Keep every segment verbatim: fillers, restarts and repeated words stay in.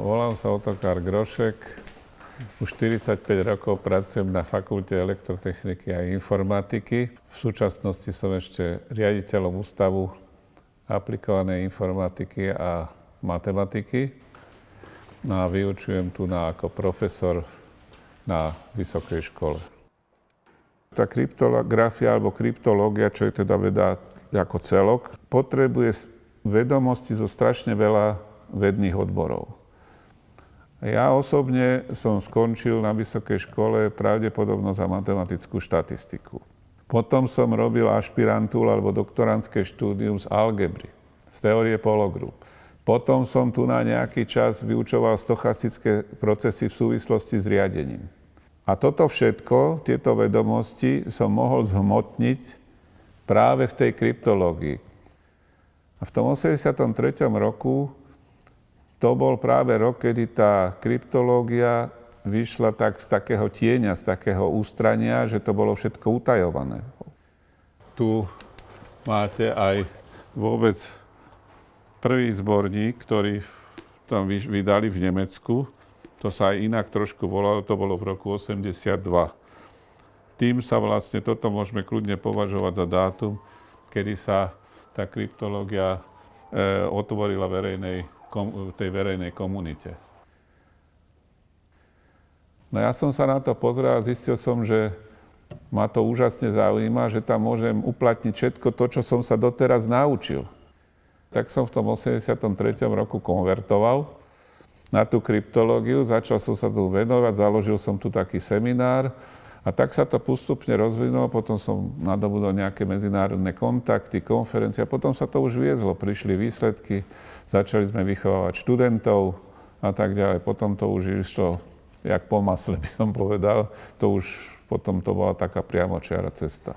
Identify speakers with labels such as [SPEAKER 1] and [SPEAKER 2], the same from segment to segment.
[SPEAKER 1] volám sa Otakar Grošek. Už štyridsaťpäť rokov pracujem na Fakulte elektrotechniky a informatiky. V súčasnosti som ešte riaditeľom Ústavu aplikovanej informatiky a matematiky. No a vyučujem tu na, ako profesor na vysokej škole. Tá kryptografia alebo kryptológia, čo je teda veda ako celok, potrebuje vedomosti zo strašne veľa vedných odborov. Ja osobne som skončil na vysokej škole pravdepodobno za matematickú štatistiku. Potom som robil ašpirantúru alebo doktorantské štúdium z algebry, z teórie pologrup. Potom som tu na nejaký čas vyučoval stochastické procesy v súvislosti s riadením. A toto všetko, tieto vedomosti som mohol zhmotniť práve v tej kryptológii. A v tom osemdesiatom treťom roku to bol práve rok, kedy tá kryptológia vyšla tak z takého tieňa, z takého ústrania, že to bolo všetko utajované. Tu máte aj vôbec prvý zborník, ktorý tam vydali v Nemecku. To sa aj inak trošku volalo, to bolo v roku osemdesiatdva. Tým sa vlastne, toto môžeme kľudne považovať za dátum, kedy sa tá kryptológia e, otvorila verejnej v tej verejnej komunite. No ja som sa na to pozrel a zistil som, že ma to úžasne zaujíma, že tam môžem uplatniť všetko to, čo som sa doteraz naučil. Tak som v tom osemdesiatom treťom roku konvertoval na tú kryptológiu, začal som sa tu venovať, založil som tu taký seminár a tak sa to postupne rozvinulo, potom som nadobudol nejaké medzinárodné kontakty, konferencie a potom sa to už viezlo, prišli výsledky, začali sme vychovávať študentov a tak ďalej. Potom to už išlo, jak po masle by som povedal, to už potom to bola taká priamočiara cesta.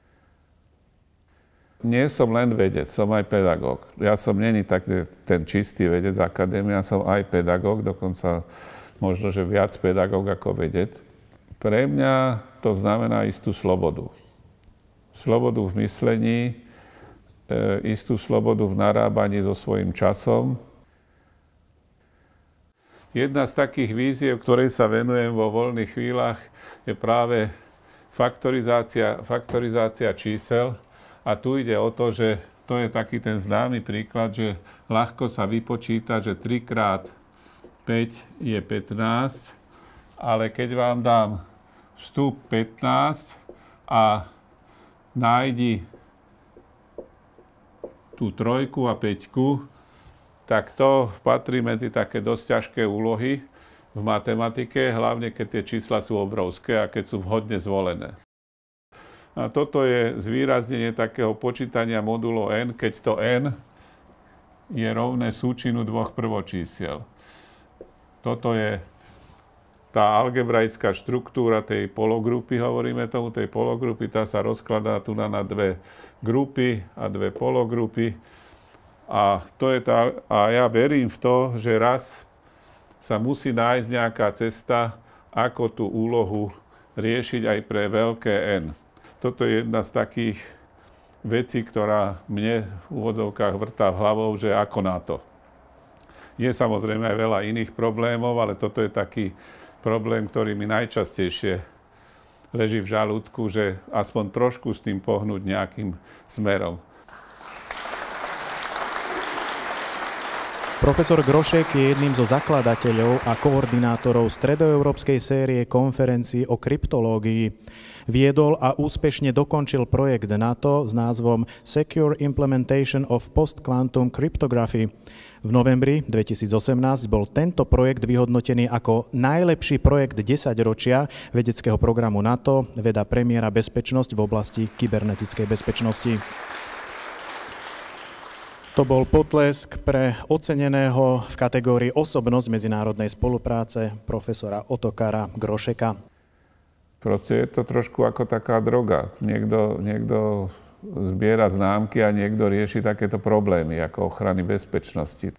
[SPEAKER 1] Nie som len vedec, som aj pedagóg. Ja som není taký ten čistý vedec akadémia, som aj pedagóg, dokonca možno, že viac pedagóg ako vedec. Pre mňa to znamená istú slobodu. Slobodu v myslení, e, istú slobodu v narábaní so svojím časom. Jedna z takých víziev, ktorej sa venujem vo voľných chvíľach, je práve faktorizácia, faktorizácia čísel. A tu ide o to, že to je taký ten známy príklad, že ľahko sa vypočíta, že tri krát päť je pätnásť, ale keď vám dám vstup pätnásť a nájdi tú trojku a päťku, tak to patrí medzi také dosť ťažké úlohy v matematike, hlavne keď tie čísla sú obrovské a keď sú vhodne zvolené. A toto je zvýraznenie takého počítania modulo n, keď to n je rovné súčinu dvoch prvočísiel. Toto je tá algebraická štruktúra tej pologrupy, hovoríme tomu, tej pologrupy, tá sa rozkladá tu na, na dve grupy a dve pologrupy. A, to je tá, a ja verím v to, že raz sa musí nájsť nejaká cesta, ako tú úlohu riešiť aj pre veľké N. Toto je jedna z takých vecí, ktorá mne v úvodzovkách vrtá v hlavou, že ako na to. Je samozrejme aj veľa iných problémov, ale toto je taký problém, ktorý mi najčastejšie leží v žalúdku, že aspoň trošku s tým pohnúť nejakým smerom.
[SPEAKER 2] Profesor Grošek je jedným zo zakladateľov a koordinátorov stredoeurópskej série konferencií o kryptológii. Viedol a úspešne dokončil projekt NATO s názvom Secure Implementation of Post-Quantum Cryptography. V novembri dvetisícosemnásť bol tento projekt vyhodnotený ako najlepší projekt desaťročia vedeckého programu NATO, veda premiéra bezpečnosť v oblasti kybernetickej bezpečnosti. To bol potlesk pre oceneného v kategórii osobnosť medzinárodnej spolupráce profesora Otakara Grošeka.
[SPEAKER 1] Proste je to trošku ako taká droga. Niekto, niekto zbiera známky a niekto rieši takéto problémy ako ochrany bezpečnosti.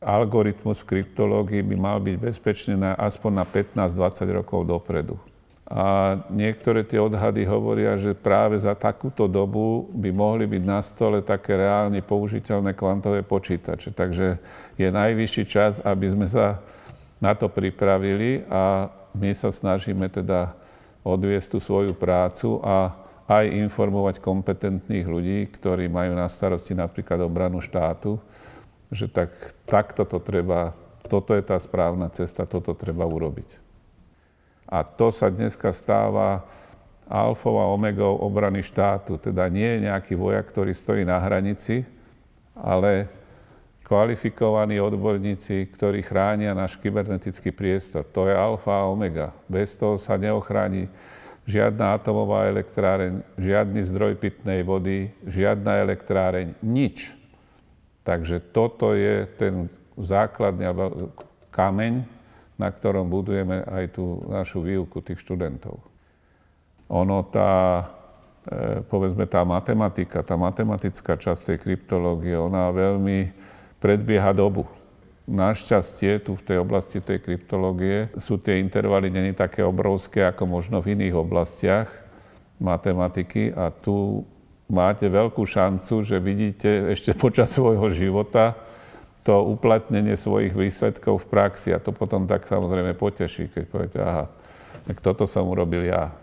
[SPEAKER 1] Algoritmus v kryptológii by mal byť bezpečný na, aspoň na pätnásť dvadsať rokov dopredu. A niektoré tie odhady hovoria, že práve za takúto dobu by mohli byť na stole také reálne použiteľné kvantové počítače. Takže je najvyšší čas, aby sme sa na to pripravili a my sa snažíme teda odviesť tú svoju prácu a aj informovať kompetentných ľudí, ktorí majú na starosti napríklad obranu štátu, že tak, takto to treba, toto je tá správna cesta, toto treba urobiť. A to sa dneska stáva alfou a omegou obrany štátu. Teda nie je nejaký vojak, ktorý stojí na hranici, ale kvalifikovaní odborníci, ktorí chránia náš kybernetický priestor. To je alfa a omega. Bez toho sa neochráni žiadna atomová elektráreň, žiadny zdroj pitnej vody, žiadna elektráreň, nič. Takže toto je ten základný kameň, na ktorom budujeme aj tú našu výuku tých študentov. Ono tá, povedzme, tá matematika, tá matematická časť tej kryptológie, ona veľmi predbieha dobu. Našťastie tu v tej oblasti tej kryptológie sú tie intervaly není také obrovské, ako možno v iných oblastiach matematiky a tu máte veľkú šancu, že vidíte ešte počas svojho života to uplatnenie svojich výsledkov v praxi a to potom tak samozrejme poteší, keď poviete, aha, tak toto som urobil ja.